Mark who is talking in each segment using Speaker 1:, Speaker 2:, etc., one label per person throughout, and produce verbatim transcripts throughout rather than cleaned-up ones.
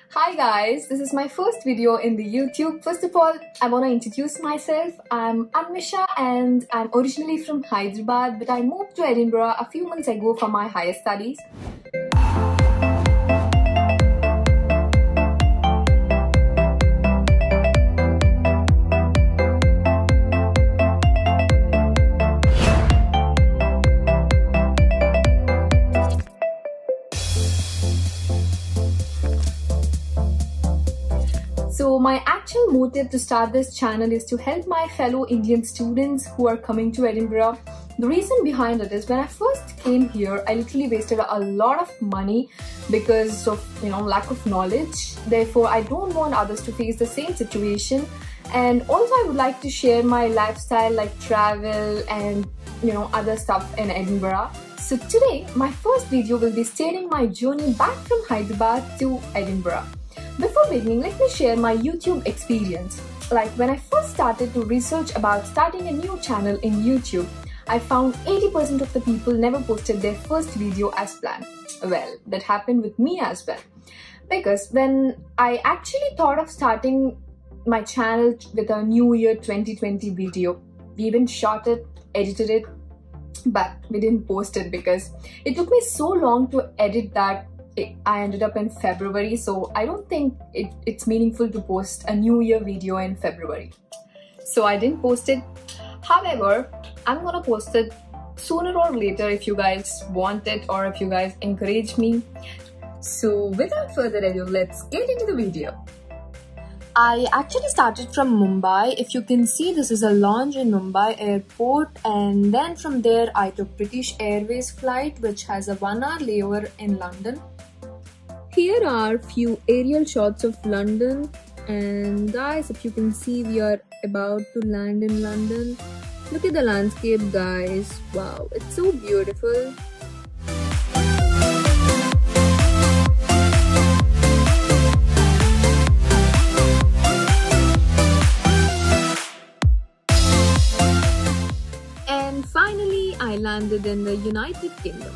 Speaker 1: Hi guys, this is my first video in the YouTube. First of all, I want to introduce myself. I'm Anmisha and I'm originally from Hyderabad, but I moved to Edinburgh a few months ago for my higher studies. So my actual motive to start this channel is to help my fellow Indian students who are coming to Edinburgh. The reason behind it is when I first came here, I literally wasted a lot of money because of, you know, lack of knowledge. Therefore, I don't want others to face the same situation. And also I would like to share my lifestyle like travel and, you know, other stuff in Edinburgh. So today, my first video will be stating my journey back from Hyderabad to Edinburgh. Before beginning, let me share my YouTube experience. Like when I first started to research about starting a new channel in YouTube, I found eighty percent of the people never posted their first video as planned. Well, that happened with me as well. Because when I actually thought of starting my channel with a New Year twenty twenty video, we even shot it, edited it, but we didn't post it because it took me so long to edit that I ended up in February, so I don't think it, it's meaningful to post a New Year video in February. So I didn't post it. However, I'm gonna post it sooner or later if you guys want it or if you guys encourage me. So without further ado, let's get into the video. I actually started from Mumbai. If you can see, this is a lounge in Mumbai airport, and then from there I took British Airways flight which has a one hour layover in London. Here are few aerial shots of London, and guys, if you can see, we are about to land in London. Look at the landscape, guys. Wow, it's so beautiful. And finally, I landed in the United Kingdom.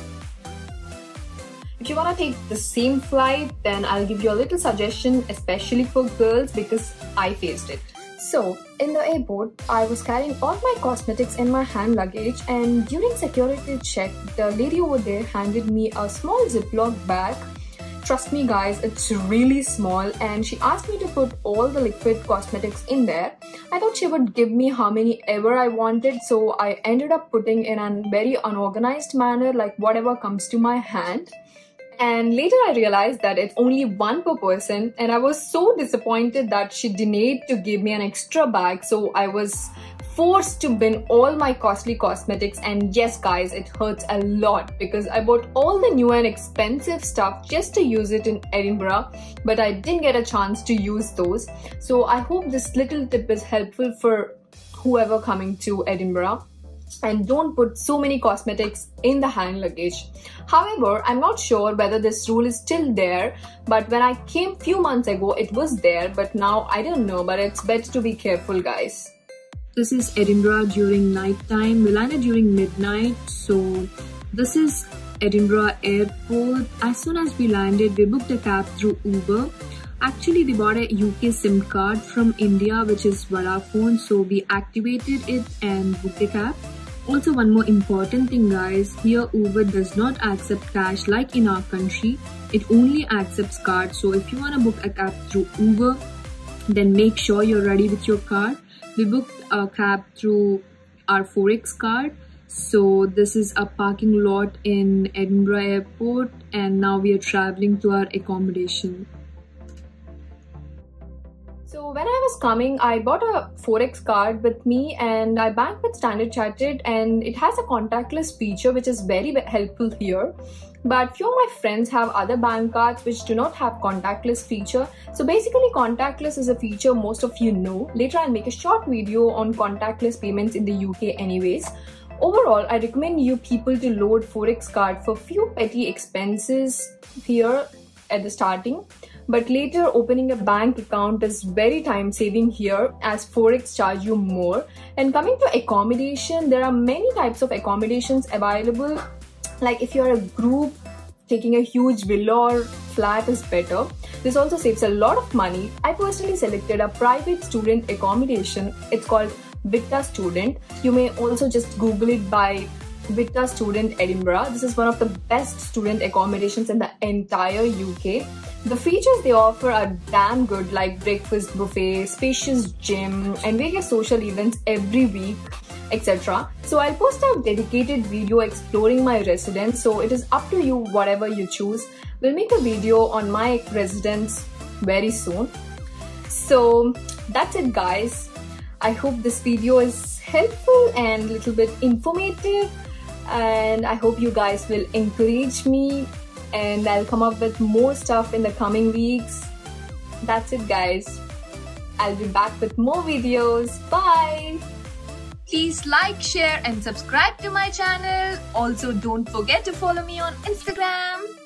Speaker 1: If you want to take the same flight, then I'll give you a little suggestion, especially for girls, because I faced it. So, in the airport, I was carrying all my cosmetics in my hand luggage, and during security check, the lady over there handed me a small Ziploc bag. Trust me guys, it's really small, and she asked me to put all the liquid cosmetics in there. I thought she would give me how many ever I wanted, so I ended up putting in a very unorganized manner, like whatever comes to my hand. And later I realized that it's only one per person, and I was so disappointed that she denied to give me an extra bag, so I was forced to bin all my costly cosmetics. And yes guys, it hurts a lot because I bought all the new and expensive stuff just to use it in Edinburgh, but I didn't get a chance to use those. So I hope this little tip is helpful for whoever coming to Edinburgh. And don't put so many cosmetics in the hand luggage. However, I'm not sure whether this rule is still there, but when I came few months ago, it was there, but now I don't know, but it's better to be careful guys. This is Edinburgh during night time. We landed during midnight, so this is Edinburgh airport. As soon as we landed, we booked a cab through Uber. Actually, we bought a U K SIM card from India, which is Vodafone, so we activated it and booked a cab. Also, one more important thing guys, here Uber does not accept cash like in our country. It only accepts cards. So if you want to book a cab through Uber, then make sure you're ready with your card. We booked a cab through our Forex card. So this is a parking lot in Edinburgh airport, and now we are traveling to our accommodation. So when I was coming, I bought a Forex card with me, and I banked with Standard Chartered, and it has a contactless feature which is very helpful here. But few of my friends have other bank cards which do not have contactless feature. So basically contactless is a feature most of you know. Later I'll make a short video on contactless payments in the U K anyways. Overall, I recommend you people to load Forex card for few petty expenses here at the starting. But later opening a bank account is very time saving here as Forex charge you more. And coming to accommodation, there are many types of accommodations available. Like if you're a group taking a huge villa or flat is better. This also saves a lot of money. I personally selected a private student accommodation. It's called Vita Student. You may also just Google it by Vita Student Edinburgh. This is one of the best student accommodations in the entire U K. The features they offer are damn good, like breakfast buffet, spacious gym, and various social events every week, et cetera. So I'll post a dedicated video exploring my residence, so it is up to you whatever you choose. We'll make a video on my residence very soon. So that's it, guys. I hope this video is helpful and a little bit informative, and I hope you guys will encourage me, and I'll come up with more stuff in the coming weeks. That's it, guys. I'll be back with more videos. Bye! Please like, share and subscribe to my channel. Also, don't forget to follow me on Instagram.